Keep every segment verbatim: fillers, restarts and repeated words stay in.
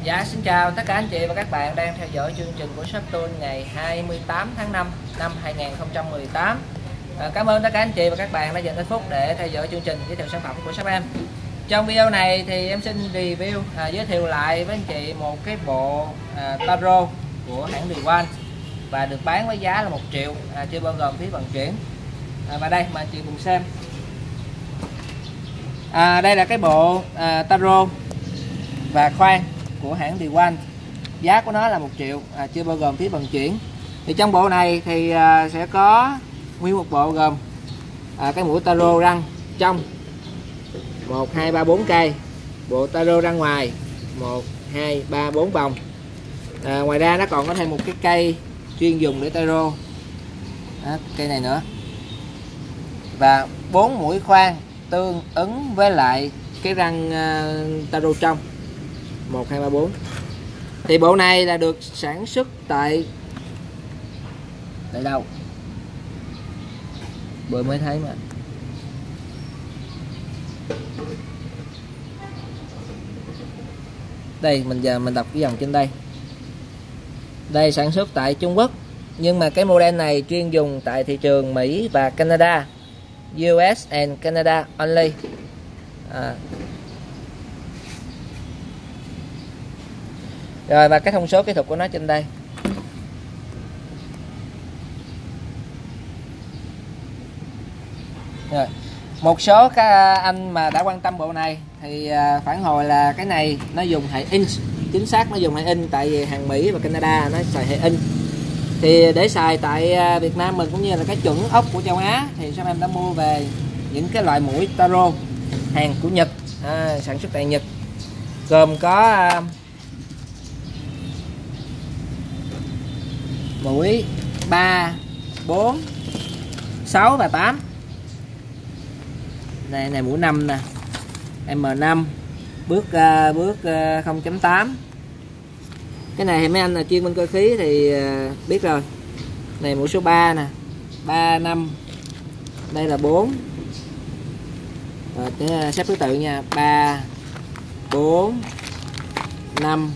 Dạ xin chào tất cả anh chị và các bạn đang theo dõi chương trình của Shop Tool ngày hai mươi tám tháng năm năm hai nghìn không trăm mười tám. À, cảm ơn tất cả anh chị và các bạn đã dành ít phút để theo dõi chương trình giới thiệu sản phẩm của shop em. Trong video này thì em xin review à, giới thiệu lại với anh chị một cái bộ à, Taro của hãng DeWalt và được bán với giá là một triệu, à, chưa bao gồm phí vận chuyển. À, và đây mà anh chị cùng xem. À, đây là cái bộ à, Taro và khoan của hãng DeWalt, giá của nó là một triệu, à, chưa bao gồm phí vận chuyển. Thì trong bộ này thì à, sẽ có nguyên một bộ gồm à, cái mũi Taro răng trong một hai ba bốn cây, bộ Taro răng ngoài một hai ba bốn vòng. À, ngoài ra nó còn có thêm một cái cây chuyên dùng để Taro, đó, cây này nữa, và bốn mũi khoan tương ứng với lại cái răng uh, Taro trong một hai ba bốn. Thì bộ này là được sản xuất tại tại đâu vừa mới thấy mà đây, mình giờ mình đọc cái dòng trên đây. Đây, sản xuất tại Trung Quốc, nhưng mà cái model này chuyên dùng tại thị trường Mỹ và Canada, u ét and Canada only. à. Rồi, và cái thông số kỹ thuật của nó trên đây. Rồi, một số các anh mà đã quan tâm bộ này thì phản hồi là cái này nó dùng hệ inch, chính xác nó dùng hệ inch, tại vì hàng Mỹ và Canada nó xài hệ inch. Thì để xài tại Việt Nam mình cũng như là cái chuẩn ốc của châu Á thì shop em đã mua về những cái loại mũi Taro hàng của Nhật, à, sản xuất tại Nhật, gồm có mũi ba, bốn, sáu và tám. Đây này mũi năm nè, M năm, bước uh, bước uh, không chấm tám. Cái này thì mấy anh là chuyên bên cơ khí thì uh, biết rồi. Này mũi số ba nè, ba, năm. Đây là bốn. Rồi để xếp thứ tự nha, ba, bốn, năm.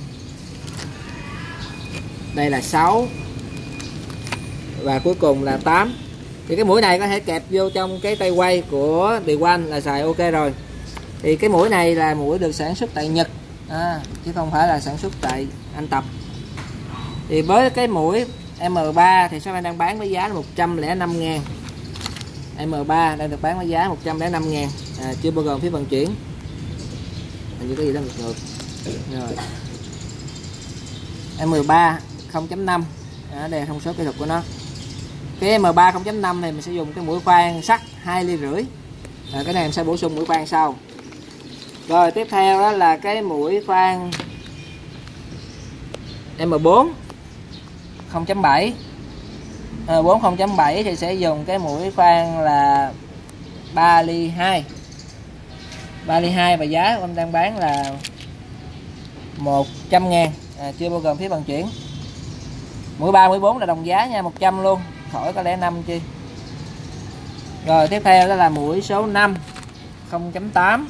Đây là sáu. Và cuối cùng là tám. Thì cái mũi này có thể kẹp vô trong cái tay quay của DeWalt là xài ok rồi. Thì cái mũi này là mũi được sản xuất tại Nhật, à, chứ không phải là sản xuất tại Anh Tập. Thì với cái mũi M ba thì shop em đang bán với giá là một trăm lẻ năm ngàn. M ba đang được bán với giá một trăm lẻ năm ngàn, à, chưa bao gồm phí vận chuyển. Hình như cái gì đó ngược ngược. Rồi. M ba không chấm năm, à, đây là thông số kỹ thuật của nó. Cái M ba không chấm năm này mình sẽ dùng cái mũi khoan sắt hai ly rưỡi, à, cái này em sẽ bổ sung mũi khoan sau. Rồi tiếp theo đó là cái mũi khoan M bốn không chấm bảy, à, bốn không chấm bảy thì sẽ dùng cái mũi khoan là ba ly hai, ba ly hai, và giá em đang bán là một trăm ngàn, à, chưa bao gồm phí vận chuyển. Mũi ba, mũi bốn là đồng giá nha, một trăm luôn, khỏi có lẽ năm chi. Rồi tiếp theo đó là mũi số năm không chấm tám,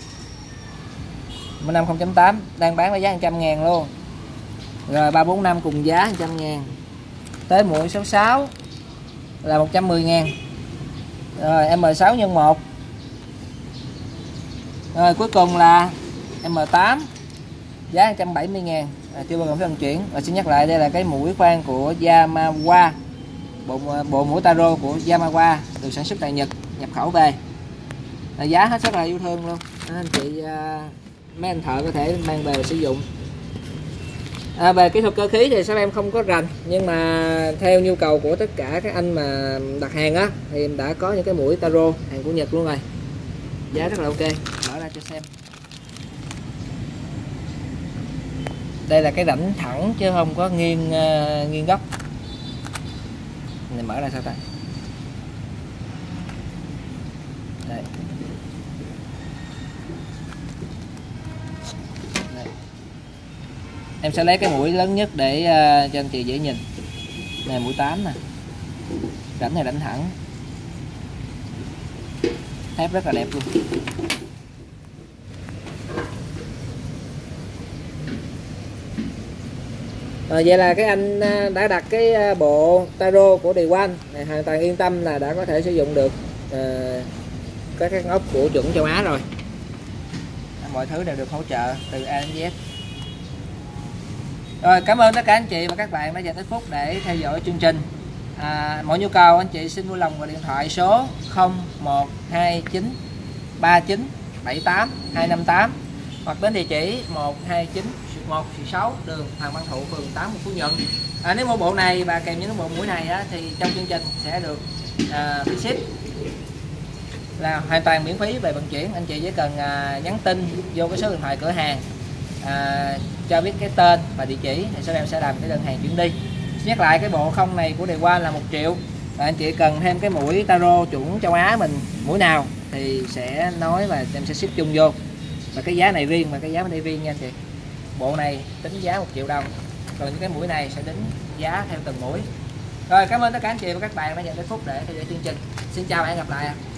mũi năm không chấm tám đang bán với giá một trăm ngàn luôn. Rồi ba, bốn, năm cùng giá một trăm ngàn. Tới mũi số sáu là một trăm mười ngàn. Rồi M sáu nhân một. Rồi cuối cùng là M tám, giá một trăm bảy mươi ngàn, à, chưa bao gồm phí vận chuyển. Và xin nhắc lại, đây là cái mũi khoan của Yamaha, bộ bộ mũi Taro của Yamaha được sản xuất tại Nhật, nhập khẩu về, à, giá hết rất là yêu thương luôn. À, anh chị à, mấy anh thợ có thể mang về sử dụng. À, về kỹ thuật cơ khí thì shop em không có rành, nhưng mà theo nhu cầu của tất cả các anh mà đặt hàng á thì em đã có những cái mũi Taro hàng của Nhật luôn rồi, giá rất là ok. Mở ra cho xem. Đây là cái rãnh thẳng chứ không có nghiêng uh, nghiêng góc. Này mở ra sao ta? Đây. Đây. Em sẽ lấy cái mũi lớn nhất để uh, cho anh chị dễ nhìn. Này mũi tám nè. Rãnh này rãnh thẳng. Thép rất là đẹp luôn. Rồi vậy là cái anh đã đặt cái bộ Taro của Day One này, hoàn toàn yên tâm là đã có thể sử dụng được uh, các cái ốc của chuẩn châu Á rồi. Mọi thứ đều được hỗ trợ từ A đến Z. Rồi, cảm ơn tất cả anh chị và các bạn đã dành ít phút để theo dõi chương trình. À, mọi nhu cầu anh chị xin vui lòng gọi điện thoại số không một hai chín ba chín bảy tám hai năm tám hoặc đến địa chỉ một hai chín một sáu đường Hoàng Văn Thụ, phường tám, Phú Nhuận. À, nếu mua bộ này và kèm những bộ mũi này á, thì trong chương trình sẽ được à, phí ship, là hoàn toàn miễn phí về vận chuyển. Anh chị chỉ cần à, nhắn tin vô cái số điện thoại cửa hàng, à, cho biết cái tên và địa chỉ thì số em sẽ làm cái đơn hàng chuyển đi. Nhắc lại cái bộ không này của Day One là một triệu, và anh chị cần thêm cái mũi Taro chuẩn châu Á mình mũi nào thì sẽ nói và em sẽ ship chung vô, và cái giá này riêng và cái giá bên đây riêng nha anh chị. Bộ này tính giá một triệu đồng, còn những cái mũi này sẽ tính giá theo từng mũi. Rồi, cảm ơn tất cả anh chị và các bạn đã dành ít phút để theo dõi chương trình. Xin chào và hẹn gặp lại.